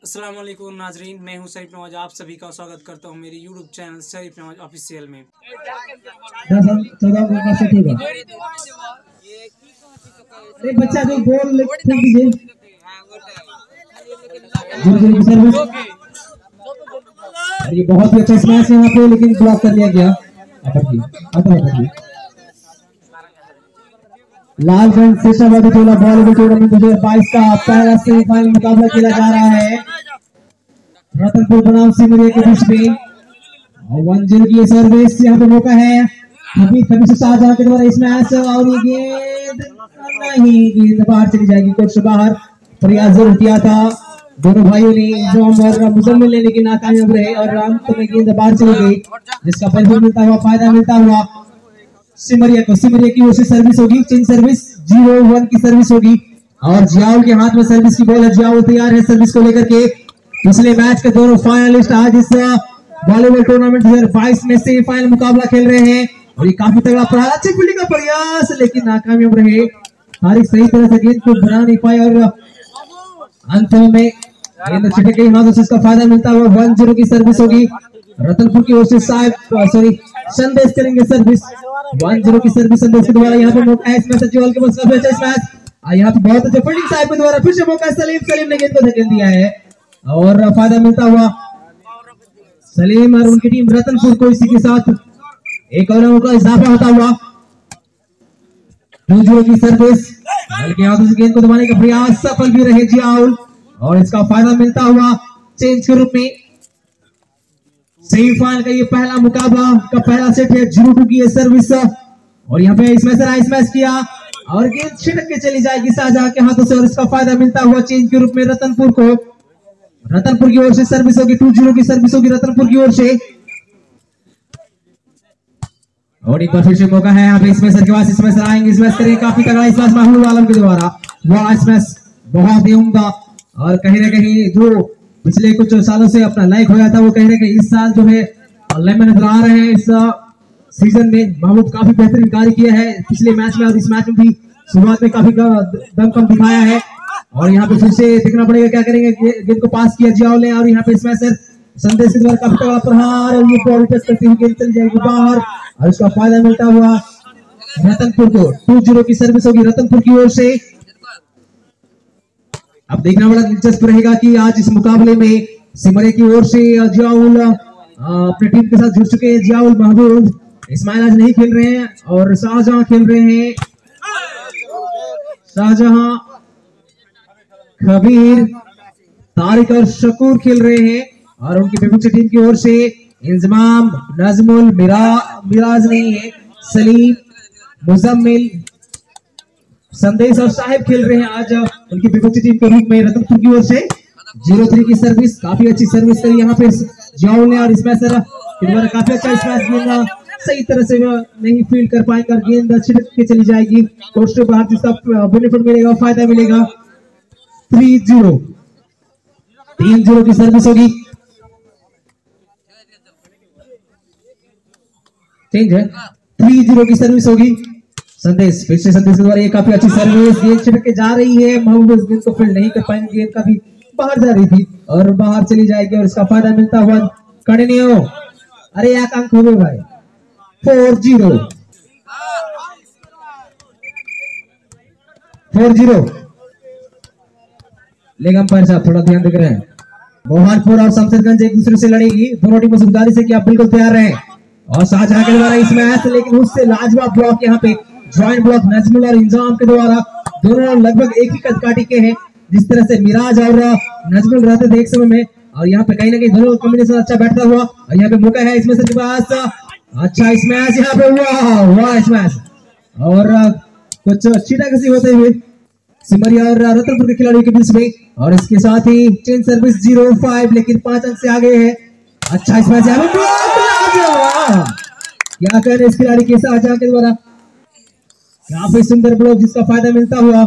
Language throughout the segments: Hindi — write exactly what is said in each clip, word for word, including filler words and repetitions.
अस्सलाम वालेकुम नाजरीन, मैं हूं सईफ नवाज। आप सभी का स्वागत करता हूं मेरी YouTube channel Saif Nawaz official में। अरे बच्चा जो बॉल फेंक दीजिए। ये बहुत ही अच्छा स्मैश है यहाँ पे, लेकिन ब्लॉक कर लिया गया। लालगंज शेषावती टोला वॉलीबॉल टूर्नामेंट दो हज़ार बाईस का पहला सेमीफाइनल मुकाबला खेला जा रहा है रतनपुर बनाम सिमरिया के बीच में। वन जीरो की सर्विस यहाँ पे मौका है अभी कभी से शाहजहां के द्वारा इस मैच, और ये गेंद नहीं, गेंद बाहर चली जाएगी कोर्ट से बाहर। प्रयास जरूर किया था दोनों भाइयों ने, इंजाम और मुजम्मिल ने, लेकिन नाकामयाब रहे और अंत में गेंद बाहर चली गई, जिसका बेनिफिट मिलता हुआ, फायदा मिलता हुआ सिमरिया को। सिमरिया की ओर से सर्विस होगी, चेंज सर्विस जीरो वन की सर्विस होगी और जियाउल के हाथ में सर्विस की बॉल है। जियाउल तैयार है सर्विस को लेकर के। पिछले मैच के दोनों फाइनलिस्ट आज इस वॉलीबॉल टूर्नामेंट दो हज़ार बाईस में सेमीफाइनल मुकाबला खेल रहे हैं और ये काफी तगड़ा प्रहार, अच्छी फील्डिंग का प्रयास, लेकिन नाकामयाब रहे। तारिक सही तरह से गेंद को बना नहीं पाए और अंत में गेंद छिटक गई हाथों से, इसका फायदा मिलता हुआ वन जीरो की सर्विस होगी रतनपुर की ओर से। साहब सॉरी संदेश करेंगे सर्विस, वन जीरो की सर्विस संदेश के द्वारा। यहाँ पे मौका है इसमें सचिवाल के पास काफी अच्छा इस मैच, यहाँ पे बहुत अच्छा फील्डिंग साहब के द्वारा, फिर से मौका है सलीम, सलीम ने गेंद को धकेल दिया है और फायदा मिलता हुआ सलीम और उनकी टीम रतनपुर को। इसी के साथ एक और मौका इजाफा होता हुआ टू जीरो की सर्विस, हल्के हाथों से गेंद को दबाने का प्रयास, सफल भी रहे जियाउल और इसका फायदा मिलता हुआ चेंज के रूप में। सेमीफाइनल का ये पहला मुकाबला का पहला सेट है, जीरो टू की सर्विस और यहाँ पे इसमें से स्मैश किया और गेंद छिटक के चली जाएगी शाहजहां के हाथों से और इसका फायदा मिलता हुआ चेंज के रूप में रतनपुर को। रतनपुर की ओर से सर्विस होगी, टू जीरो की सर्विस होगी रतनपुर की ओर से और एक बार फिर से मौका है यहाँ पे स्मैशर के पास, स्मैशर आएंगे, स्मैश करेंगे, काफी तगड़ा स्मैश महमूद आलम के द्वारा, बड़ा स्मैश बहुत ही उम्दा और कहीं ना कहीं जो पिछले कुछ सालों से अपना लाइक हो जाता है वो कहीं ना कहीं इस साल जो है ऑनलाइन में नजर आ रहे हैं। इस सीजन में महमूद काफी बेहतरीन कार्य किया है पिछले मैच में और इस मैच में भी शुरुआत में काफी दमखम दिखाया है और यहाँ पे फिर से देखना पड़ेगा क्या करेंगे। गेंद को पास किया जियाउल ने और यहाँ पे स्मैशर संदेश के द्वारा काफी तगड़ा प्रहार और ये बॉल टच करती हुई गेंद चली जाएगी बाहर और इसका फायदा मिलता हुआ रतनपुर को। टू जीरो की सर्विस होगी रतनपुर की ओर से। अब देखना बड़ा दिलचस्प रहेगा कि आज इस मुकाबले में सिमरिया की ओर से जियाउल अपनी टीम के साथ जुड़ चुके हैं। जियाउल महबूब इस्माइल आज नहीं खेल रहे हैं और शाहजहां खेल रहे हैं। शाहजहां, खबीर, तारिक और शकूर खेल रहे हैं और उनकी विपक्षी टीम की ओर से इंजमाम, नजमुल, मिरा मिराज नहीं है, सलीम, मुजम्मिल, संदेश और साहिब खेल रहे हैं आज उनकी विपक्षी टीम के रूप में रतनपुर की ओर से। जीरो थ्री की सर्विस, काफी अच्छी सर्विस करी यहाँ पे जियाउल ने और स्मैशर के द्वारा काफी अच्छा स्मैश, गेंद सही तरह से नहीं फील्ड कर पाएंगे और गेंद छिटक के चली जाएगी कोर्ट से बाहर, जिसका बेनिफिट मिलेगा, फायदा मिलेगा। थ्री जीरो तीन जीरो की सर्विस होगी, चेंज है, थ्री जीरो की सर्विस होगी संदेश, फिर से संदेश के द्वारा ये काफी अच्छी सर्विस, गेंद छिटक के जा रही है, महबूब गेंद को फील्ड नहीं कर पाएंगे, गेंद काफी बाहर जा रही थी और बाहर चली जाएगी और इसका फायदा मिलता हुआ कंटिन्यू। अरे एक अंक हो गए भाई, फोर जीरो फोर जीरो लेकिन अंपायर साहब थोड़ा ध्यान देख रहे हैं। मोहनपुर और शमशेरगंज एक दूसरे से लड़ेगी, दोनों टीमों से गुजारिश है कि आप बिल्कुल तैयार रहें और शाहजहां के द्वारा इस मैच, लेकिन उससे लाजवाब ब्लॉक यहाँ पे जॉइंट ब्लॉक नजमुल और इंजाम के द्वारा, दोनों लगभग एक ही कद काटी के हैं, जिस तरह से मिराज और नजमुल रहते थे एक समय में और यहाँ पे कहीं ना कहीं दोनों कॉम्बिनेशन अच्छा बैठता हुआ और यहाँ पे मौका है इसमें से के पास, अच्छा स्मैश यहाँ पे हुआ, वाह स्मैश और कुछ चीटा कसी होते हुए सिमरिया और रतनपुर के खिलाड़ियों के बीच में और इसके साथ ही चेंज सर्विस जीरो फाइव, लेकिन पांच अंक से आगे है। अच्छा स्मैश यहाँ पे, क्या कह रहे इस खिलाड़ी के शाहजहां के द्वारा, यहाँ पे सुंदर ब्लॉक जिसका फायदा मिलता हुआ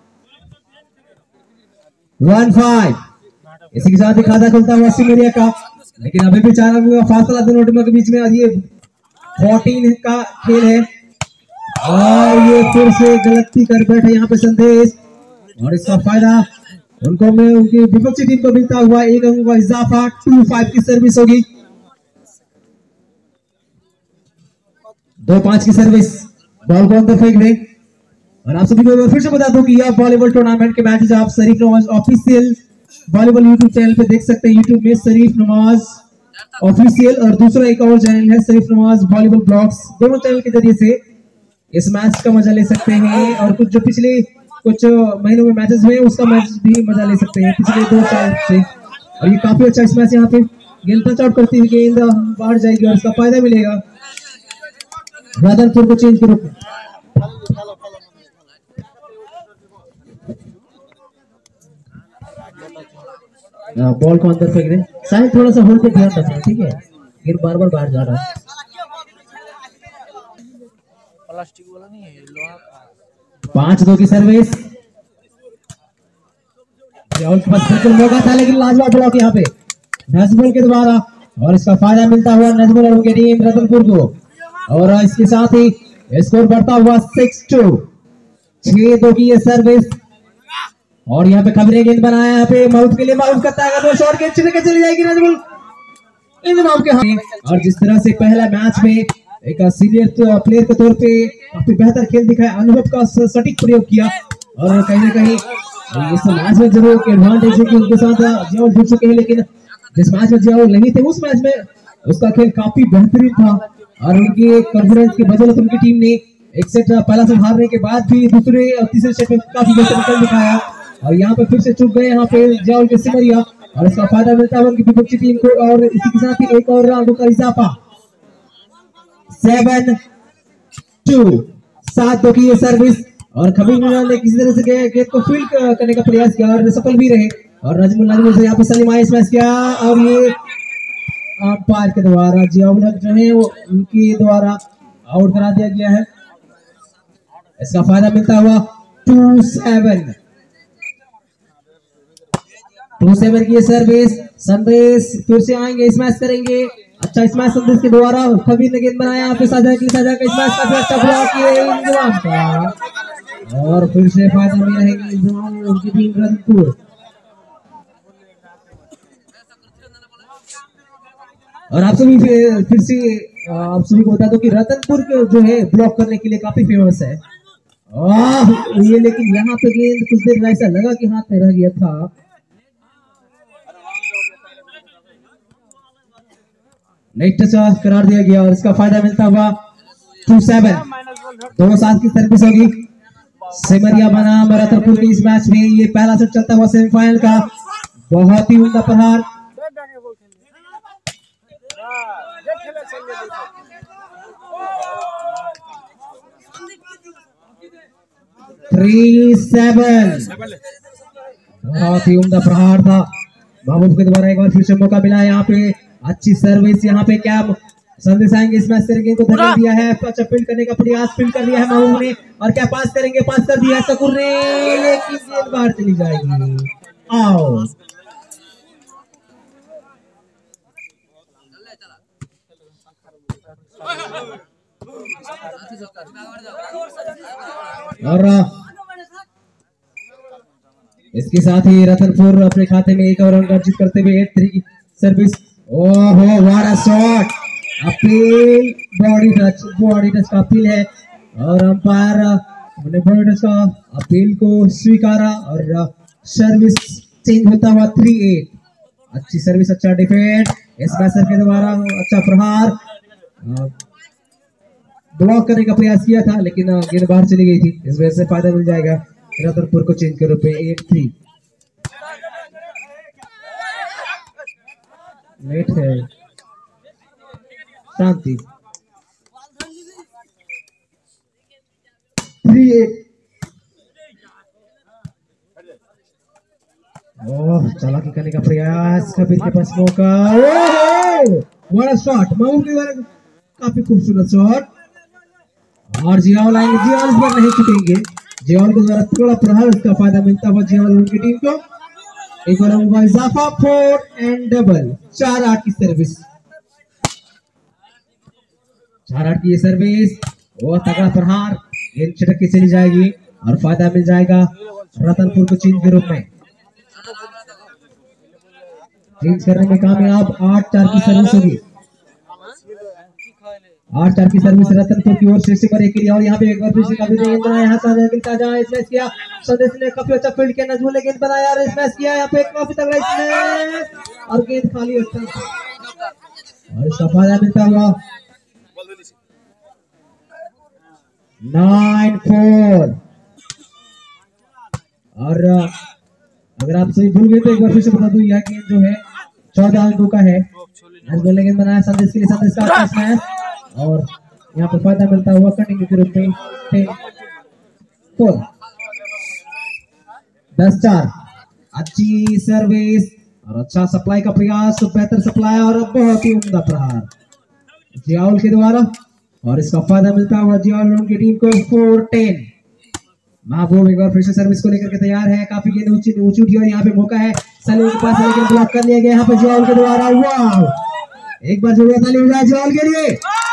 वन फाइव। इसी के साथ ही खाता खुलता हुआ सिमरिया का, लेकिन अभी भी चार अंक का फासला दोनों टीमों के बीच में और ये चौदह का खेल है और ये फिर से गलती कर बैठे यहाँ पे संदेश और इसका फायदा उनको में उनकी विपक्षी टीम को मिलता हुआ एक अंक का इजाफा। टू फाइव की सर्विस होगी, दो पांच की सर्विस। बॉल को अंदर फेंक दें। और आप सभी को फिर से बता दूं कि यह वॉलीबॉल टूर्नामेंट के मैचेस आप Sharif Nawaz official volleyball YouTube channel पे देख सकते हैं। यूट्यूब में शरीफ नवाज ऑफिशियल और दूसरा एक और चैनल है शरीफ नवाज वॉलीबॉल ब्लॉग्स। दोनों चैनल के जरिए से इस मैच का मजा ले सकते हैं और कुछ जो पिछले कुछ महीनों में मैचेस हुए उसका मैच भी मजा ले सकते हैं पिछले दो साल से। और ये काफी अच्छा इस मैच यहाँ पे गेंद टच आउट करती हुई गेंद बाहर जाएगी और इसका फायदा मिलेगा राधनपुर को चेंज के रूप में। बॉल को अंदर फेंक दें। शायद थोड़ा सा होल्ड पे ध्यान रखना, ठीक है, गेंद बार बार बाहर जा रहा है। प्लास्टिक वाला नहीं है, लोहा का। पांच दो की सर्विस। के पास बिल्कुल मौका था लेकिन लाजवाब ब्लॉक यहाँ पे नजमुल के द्वारा और इसका फायदा मिलता हुआ नजमुल और उनकी टीम रतनपुर को। और इसके साथ ही स्कोर बढ़ता हुआ सिक्स टू। छह दो की ये सर्विस और यहाँ पे खबरें गेंद बनाया यहाँ पे माउथ के लिए माउथ करता है तो शॉट गेंद छिड़के चली जाएगी नजमुल इंतजाम के हाथ। और जिस तरह से पहला मैच में एक सीनियर तो प्लेयर के तौर पे काफी बेहतर खेल दिखाया, अनुभव का सटीक प्रयोग किया और कहीं ना कहीं इस मैच में जरूर एडवांटेज है कि उनके साथ जियाउल जुड़ चुके हैं, लेकिन जिस मैच में जियाउल नहीं थे उस मैच में उसका खेल काफी बेहतरीन था और उनकी कॉन्फिडेंस की बदौलत उनकी टीम ने एक सेट पहला सेट हारने के बाद भी दूसरे और तीसरे सेट में काफी बेहतर खेल दिखाया। और यहाँ पे फिर से चुक गए यहाँ पे जियाउल के सिमरिया और इसका फायदा मिलता है उनकी विपक्षी टीम को और इसी के साथ ही एक और अंकों का इजाफा। Seven two. सात दो की ये सर्विस और खबीर मीनार ने किसी तरह से गेंद को फील्ड करने का प्रयास किया और सफल भी रहे और नजमुल नजमुल से यहाँ पे सलीम आए स्मैश किया और ये अंपायर के द्वारा जियाउल जो है वो उनके द्वारा आउट करा दिया गया है। इसका फायदा मिलता हुआ टू सेवन। टू सेवन की सर्विस। संदेश फिर से आएंगे स्मैश करेंगे। अच्छा स्मैश संदेश के द्वारा खबीर ने गेंद बनाया यहाँ पे साझा की साझा का स्मैश काफी अच्छा ब्लॉक किए इंतजाम का और फिर से फायदा में रहेगी इंतजाम उनकी टीम रतनपुर। और आप सभी फिर से आप सभी को बता दो कि रतनपुर जो है ब्लॉक करने के लिए काफी फेमस है। आह ये लेकिन यहाँ पे गेंद कुछ देर ऐसा लगा कि हाथ में रह गया था। नेट टच करार दिया गया और इसका फायदा मिलता हुआ टू सेवन। दो सात की सर्विस होगी। सिमरिया बनाम रतनपुर के इस मैच में ये पहला सेट चलता हुआ सेमीफाइनल का बहुत ही उम्दा प्रहार। Three seven. बहुत ही उम्दा प्रहार था महबूब के द्वारा। एक बार फिर से मौका मिला है यहाँ पे। अच्छी सर्विस यहाँ पे क्या संदेश आएंगे इस मैच से गेंद को धक्का दिया है। अच्छा फील्ड करने का प्रयास फील्ड कर लिया है महबूब ने और क्या पास करेंगे पास कर दिया सकूर ने लेकिन गेंद बाहर चली जाएगी। आओ और इसके साथ ही रतनपुर अपने खाते में एक और रन अर्जित करते हुए एट थ्री की सर्विस। ओहो what a shot. Appeal body touch body touch का अपील है और अंपायर ने बॉडी टच का अपील को स्वीकारा और सर्विस चेंज होता हुआ थ्री एट। अच्छी सर्विस अच्छा डिफेंड इस बैट्समैन के द्वारा अच्छा प्रहार ब्लॉक करने का प्रयास किया था लेकिन गेंद बाहर चली गई थी। इस वजह से फायदा मिल जाएगा रतनपुर को चेंज के रूप में एट थ्री। लेट है शांति थ्री एट। ओह चालाकी करने का प्रयास कबीर के पास मौका। ओह बड़ा शॉट महबूब के द्वारा काफी खूबसूरत शॉट और जियाउल आएंगे। जियाउल इस बार नहीं छूटेंगे। जियाउल के द्वारा थोड़ा प्रहार इसका फायदा मिलता हुआ जियाउल उनकी टीम को एक और अंक का इजाफा फोर एंड डबल। चार आठ की सर्विस। चार आठ की ये सर्विस वो तगड़ा प्रहार गेंद छिटक के चली जाएगी और फायदा मिल जाएगा रतनपुर को चीन के रूप में। चेंज करने में कामयाब। आठ चार की सर्विस होगी, आठ चार की सर्विस रतनपुर की ओर से सिमर एक के लिए। और यहाँ पे एक बार फिर से काफी गेंद बनाया, यहाँ से गिरता जहाँ स्मैश किया संदेश ने, काफी अच्छा फील्ड किया, नजमुल ने गेंद बनाया और स्मैश किया यहाँ पे काफी तगड़ा स्मैश और गेंद खाली अच्छा और इसका फायदा मिलता हुआ नाइन फोर। और अगर आप सही भूल गए तो एक बार फिर से बता दूं, यह गेम जो है चौदह अंकों का है। नजमुल ने गेंद बनाया संदेश के लिए, संदेश का स्मैश और यहाँ पर फायदा मिलता हुआ कंटिन्यू के रूप में टेन फोर। दस चार। अच्छी सर्विस और अच्छा सप्लाई का प्रयास, बेहतर सप्लाई और बहुत ही उम्दा प्रहार जियाउल के द्वारा और इसका फायदा मिलता हुआ जियाउल उनकी टीम को फोर टेन। महबूब एक बार फिर से सर्विस को लेकर के तैयार है, काफी गेंद ऊंची ऊंची उठी और यहाँ पे मौका है सलीम के पास, लेकिन ब्लॉक कर लिया गया यहाँ पे जियाउल के द्वारा। वाह, एक बार जरूरत ताली हो जाए जियाउल के लिए,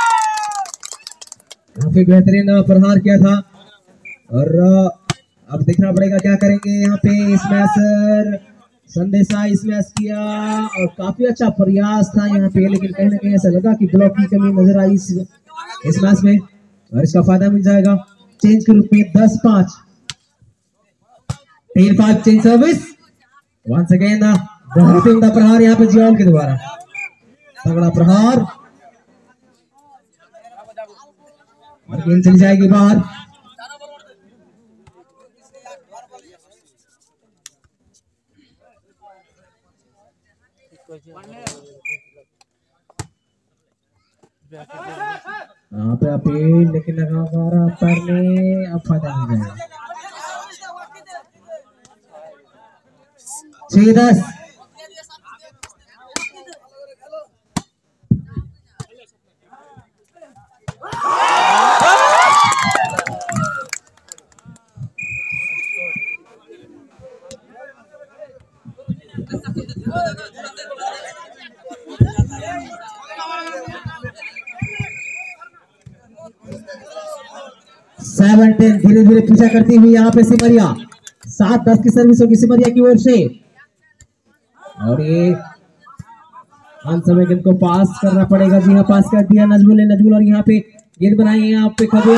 काफी बेहतरीन प्रहार किया था। और अब देखना पड़ेगा क्या करेंगे यहाँ पे। स्मैशर संदेशा स्मैश किया और काफी अच्छा प्रयास था यहाँ पे, लेकिन कहीं ना कहीं ऐसा लगा कि ब्लॉक की कमी नजर आई इस मैच में और इसका फायदा मिल जाएगा चेंज के रूप में। दस पांच ten five change service once again. बहुत ही उम्दा प्रहार यहाँ पे जियाउल के द्वारा, तगड़ा प्रहार और गेंद चली जाएगी बाहर। यहाँ पे अपील लेकिन लगा पैर में, अब फायदा नहीं जाएगा। छह दस। सेवन टेन धीरे धीरे पीछा करती हुई यहाँ पे सिमरिया। सात दस की सर्विस होगी सिमरिया की ओर से और ये अंत समय गेंद को पास करना पड़ेगा। जी हाँ, पास कर दिया नजमुल ने, नजमुल और यहाँ पे गेंद बनाई है यहाँ पे खबे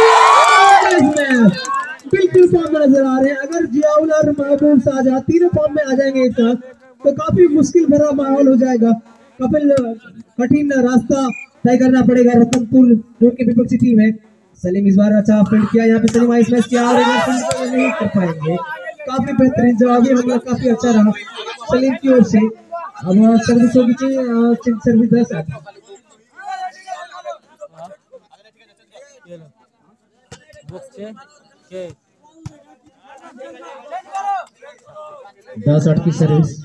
बिल्कुल फॉर्म में नजर आ रहे हैं। अगर जियाउल और महबूब शाहजहां तीनों फॉर्म में आ जाएंगे एक साथ तो काफी मुश्किल भरा माहौल हो जाएगा। कपिल कठिन रास्ता तय करना पड़ेगा रतनपुर जो कि विपक्षी टीम है। सलीम इस बार अच्छा फील्ड किया, यहाँ पे सलीम आइस मैच किया और नहीं कर पाएंगे। काफी बेहतरीन जवाबी हमला, काफी अच्छा रहा सलीम की ओर से। अब सर्विस होगी चाहिए सर्विस दस आठ दस आठ की सर्विस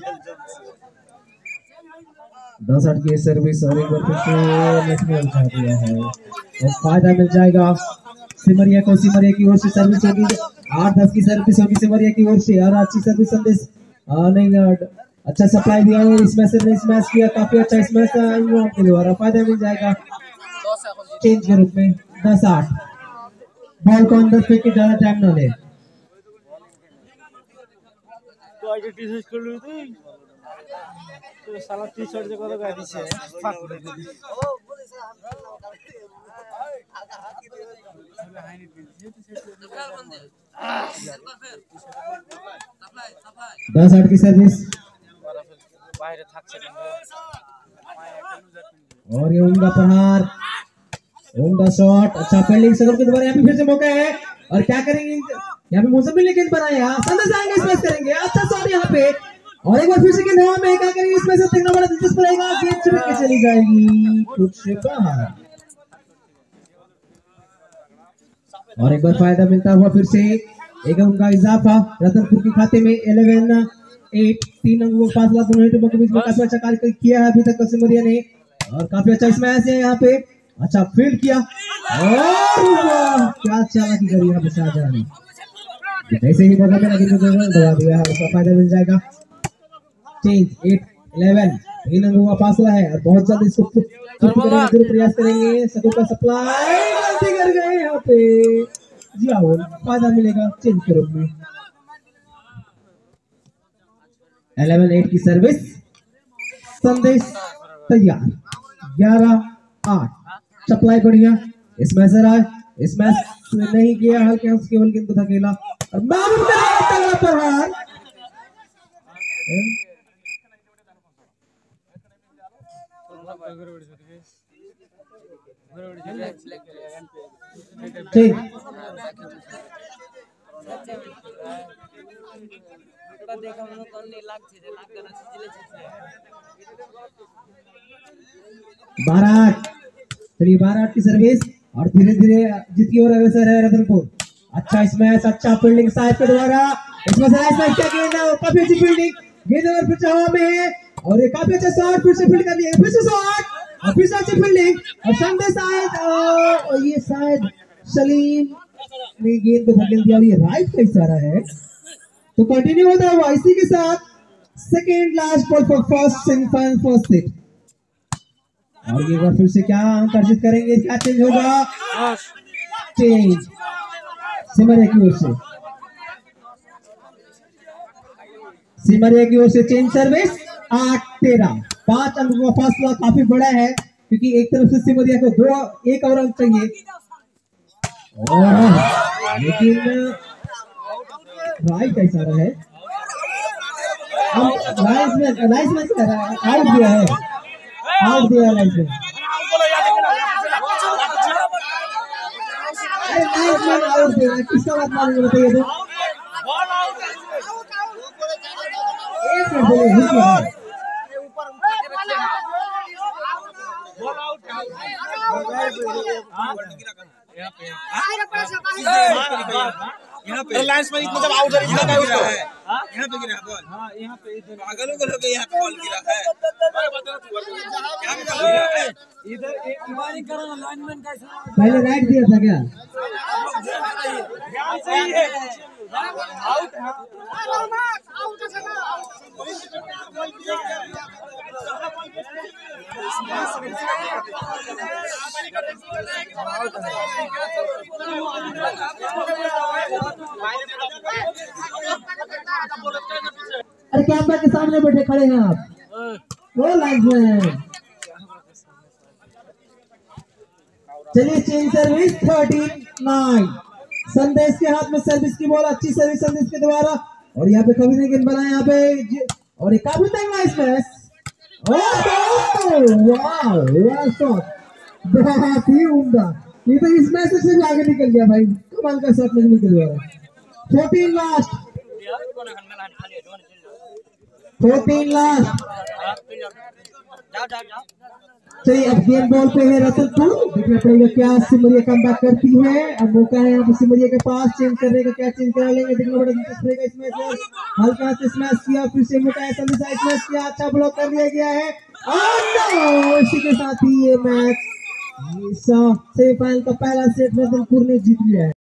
दस आठ की सर्विस और एक बार फिर से नेट में उठा दिया है और फायदा मिल जाएगा सिमरिया को। सिमरिया की ओर से सर्विस होगी, आठ दस की सर्विस होगी सिमरिया की ओर से और अच्छी सर्विस संदेश नहीं, अच्छा सप्लाई दिया और इसमें से नहीं स्मैश किया, काफी अच्छा स्मैश के द्वारा फायदा मिल जाएगा चेंज के रूप में। दस आठ। बॉल को अंदर फेंक के ज्यादा टाइम न ले। तो साला टी शर्ट जो करो गाड़ी से फाक दे दी दस आठ की सर्विस बाहर थाक से और ये उनका प्रहार, उनका शॉट, अच्छा फील्डिंग सदर के द्वारा। यहाँ पे फिर से मौका है और क्या करेंगे यहाँ पे मुजम्मिल ने गेंद बनाया, संदेश आएंगे स्मैश करेंगे, अच्छा शॉट यहाँ पे और एक बार फिर से गेंद हवा में क्या करेंगे इसमें से देखना बड़ा दिलचस्प रहेगा। गेंद चिपक के चली जाएगी कुछ बाहर और एक बार फायदा मिलता हुआ फिर से एक अंक का इजाफा रतनपुर के खाते में। इलेवन एट तीन अंकों का फासला दोनों टीमों के बीच में काफी अच्छा कार्य किया है अभी तक सिमरिया ने और काफी अच्छा स्मैश है यहाँ पे, अच्छा फील्ड किया और क्या चालाकी करी यहाँ पे शाहजहां ने। ऐसे ही मौका में दबा दिया है, उसका फायदा मिल जाएगा। चेंज एट इलेवन तीन अंकों का फासला है और बहुत जल्द इसको जरूर प्रयास करेंगे। सको का सप्लाई गलती कर गए यहाँ पे जियाउल, फायदा मिलेगा चेंज के रूप में। इलेवन एट की सर्विस संदेश तैयार। ग्यारह आठ सप्लाई बढ़िया। इसमें से राय इस मैच नहीं किया हल्के हंस केवल किंतु धकेला और मामून का प्रहार। ठीक बारह आठ। चलिए बारह आठ की सर्विस और धीरे धीरे जीत की ओर अग्रसर है रतनपुर। अच्छा इसमें अच्छा फील्डिंग साइड के द्वारा इसमें से इसमें क्या गेंद है और काफी अच्छी फील्डिंग। गेंद और फिर हवा में है और ये काफी अच्छा शॉट फिर से फील्ड कर लिया। फिर से शॉट और फिर से अच्छी फील्डिंग और संदेश शायद और ये शायद सलीम ने गेंद को धकेल दिया और ये राइट का इशारा है। तो कंटिन्यू होता हुआ इसी के साथ second last ball for first semifinal first set. और ये बार फिर से क्या आकर्षित करेंगे, क्या चेंज होगा? चेंज सिमरिया की ओर से सिमरिया की ओर से चेंज सर्विस। आठ तेरह पांच अंकों का फासला काफी बड़ा है क्योंकि एक तरफ से सिमरिया को दो एक और अंक चाहिए लेकिन राइट का इशारा है। लाइन्स में लाइन्स में क्या है? आउट दिया है, आउट दिया है लाइन्स में। अरे लाइन्स में आउट दिया है, किसका बात मालूम बताइए तो? एक मिनट बोले हिट हुआ है। यहाँ पे लाइन्स में मतलब आउट है, यहाँ पे गिरा है, यहाँ पे गिरा है बॉल, हाँ यहाँ पे पागलों को लोग यहाँ पे बॉल गिरा है, यहाँ पे बॉल गिरा है। इधर एक वार्निंग करो ना लाइनमैन का इशारा। पहले राइट दिया था क्या? यहाँ सही है, आउट है। अरे कैमरा के सामने बैठे खड़े हैं आप, वो लाइव में। चलिए चेंज सर्विस थर्टीन नाइन। संदेश के हाथ में सर्विस की बॉल, अच्छी सर्विस संदेश के द्वारा और यहाँ पे कभी नहीं गेंद बना यहाँ पे और एक काफी तंग नाइस मैच। वाह वाह शॉट, बहुत ही उम्दा। ये तो इस मैच से भी आगे निकल गया भाई, कमाल का शॉट निकल गया। Fourteen last fourteen last. चलिए अब गेंद बॉल पे है रतनपुर, देखना पड़ेगा क्या सिमरिया कमबैक करती है। अब मौका है यहाँ पे सिमरिया के पास चेंज करने का, क्या चेंज करा लेंगे देखना बड़ा दिलचस्प रहेगा। इसमें से हल्का से स्मैश किया, फिर से मौका है संदेश स्मैश किया, अच्छा ब्लॉक कर लिया गया है और इसी के साथ ही ये मैच सेमीफाइनल का पहला सेट रतनपुर ने जीत लिया है।